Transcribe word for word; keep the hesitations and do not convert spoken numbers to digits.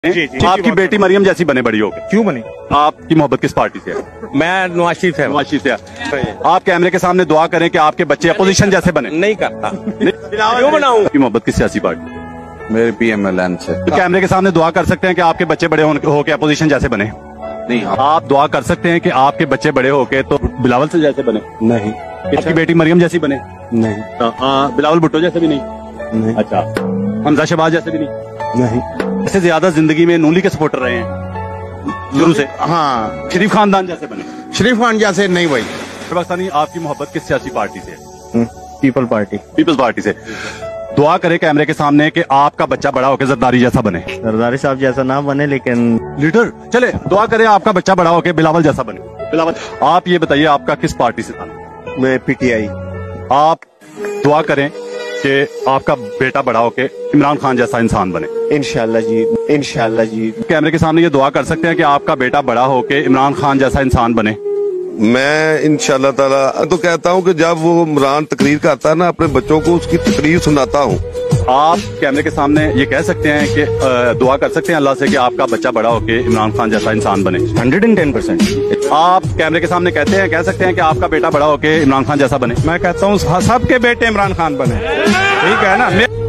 जी, जी, आपकी बेटी मरियम जैसी बने बड़ी होगी। क्यों बनी? आपकी मोहब्बत किस पार्टी से है? मैं नवाज शरीफ से। नवाज शरीफ से है। आप कैमरे के सामने दुआ करें कि आपके बच्चे अपोजिशन जैसे बने। नहीं करता। क्यों बनाऊं? आपकी मोहब्बत किस सियासी पार्टी? मेरे पीएमएलएन से। तो कैमरे के सामने दुआ कर सकते हैं कि आपके बच्चे बड़े होके अपोजिशन जैसे बने? नहीं। आप दुआ कर सकते हैं कि आपके बच्चे बड़े होके तो बिलावल से जैसे बने? नहीं। आपकी बेटी मरियम जैसी बने? नहीं। तो, बिलावल भुट्टो जैसे भी नहीं? नहीं। अच्छा, हमजा शहबाज जैसे भी नहीं? नहीं। इससे ज्यादा जिंदगी में नूली के सपोर्टर रहे हैं शुरू से। हाँ, शरीफ खानदान जैसे बने? शरीफ खान जैसे नहीं भाई। पाकिस्तानी, आपकी मोहब्बत किस सियासी पार्टी से है? People party. पीपल्स पार्टी से। दुआ करे कैमरे के सामने कि आपका बच्चा बड़ा होकर जरदारी जैसा बने। जरदारी साहब जैसा ना बने, लेकिन लीडर चले दुआ करे आपका बच्चा बड़ा होकर बिलावल जैसा बने। बिलावल, आप ये बताइए आपका किस पार्टी से था? मैं पीटीआई। आप दुआ करें कि आपका बेटा बड़ा होके इमरान खान जैसा इंसान बने। इंशाल्लाह जी, इंशाल्लाह जी। कैमरे के सामने ये दुआ कर सकते हैं कि आपका बेटा बड़ा होके इमरान खान जैसा इंसान बने। मैं इंशाल्लाह ताला तो कहता हूँ कि जब वो इमरान तकरीर करता है ना, अपने बच्चों को उसकी तकरीर सुनाता हूँ। आप कैमरे के सामने ये कह सकते हैं कि दुआ कर सकते हैं अल्लाह से कि आपका बच्चा बड़ा होके इमरान खान जैसा इंसान बने। Hundred and ten percent. आप कैमरे के सामने कहते हैं कह सकते हैं कि आपका बेटा बड़ा होके इमरान खान जैसा बने। मैं कहता हूँ सबके बेटे इमरान खान बने। ठीक है ना।